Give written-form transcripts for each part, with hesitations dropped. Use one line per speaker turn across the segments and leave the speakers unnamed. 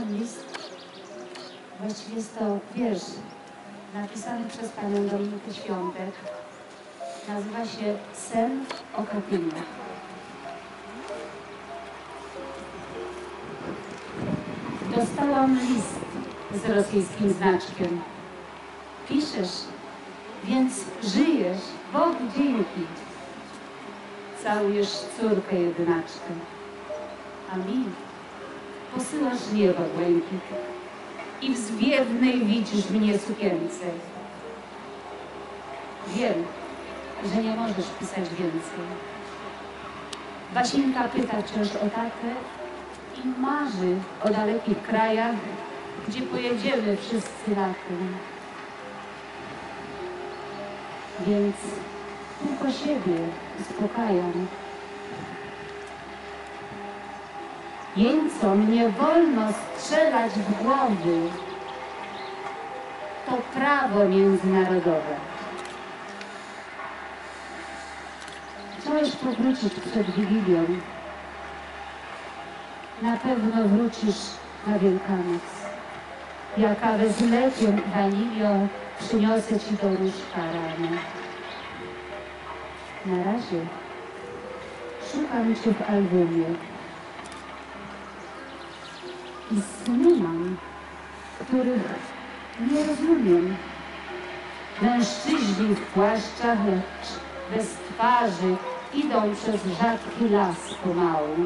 dostałam list, właściwie jest to wiersz napisany przez panią Dominikę Świątek. Nazywa się Sen o Katyniu. Dostałam list z rosyjskim znaczkiem. Piszesz, więc żyjesz. Bogu dzięki. Całujesz córkę jedynaczkę. A mi posyłasz nieba błękit i w zwiewnej widzisz mnie sukience. Wiem, że nie możesz pisać więcej. Basinka pyta wciąż o tatę i marzy o dalekich krajach, gdzie pojedziemy wszyscy latem. Więc tylko siebie uspokajam. Jeńcom nie wolno strzelać w głowy. To prawo międzynarodowe. Chciałeś powrócić przed Wigilią. Na pewno wrócisz na Wielkanoc. Ja kawę z mlekiem i wanilią przyniosę ci do różka rano. Na razie szukam cię w albumie. I sny mam, których nie rozumiem. Mężczyźni w płaszczach, lecz bez twarzy, idą przez rzadki las pomału.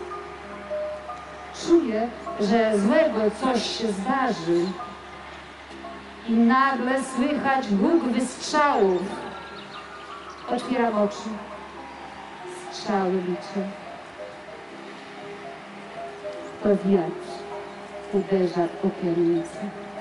Czuję, że złego coś się zdarzy i nagle słychać huk wystrzałów. Otwieram oczy, strzały liczę. To wiatr uderza w okiennice.